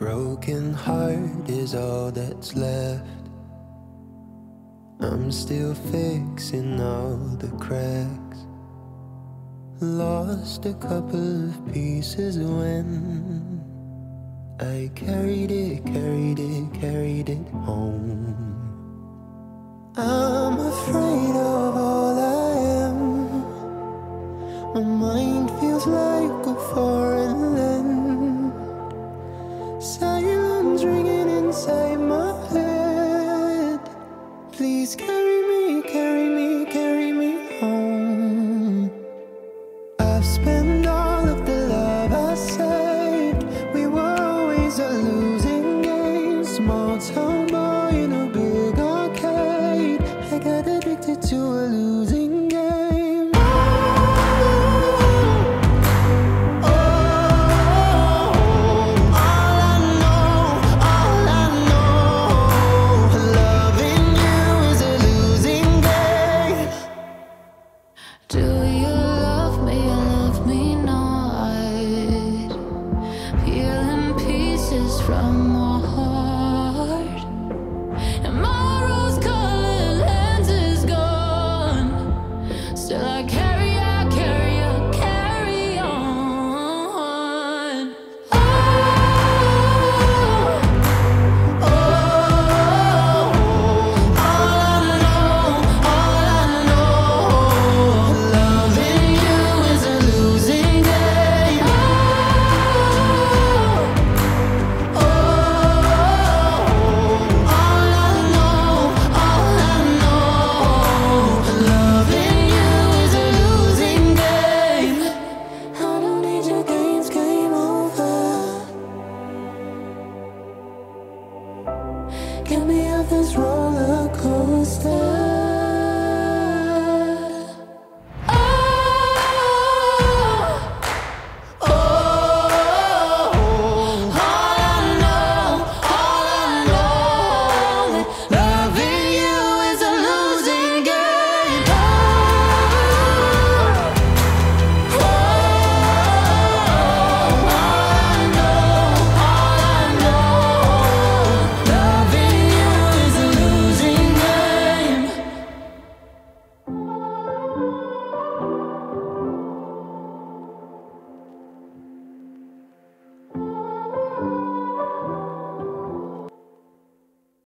broken heart is all that's left. I'm still fixing all the cracks. Lost a couple of pieces when I carried it home. I'm afraid of all I am. My mind feels like a foreign land. Silence ringing inside my head. Please carry me, carry me, carry me home. I've spent all of the love I saved. We were always a losing game. Small town boy in a big arcade. I got addicted to a losing game. From my heart, and my rose-colored lens is gone. Still I carry on. Oh, all I know, loving you is a losing game. Get me off this roller coaster.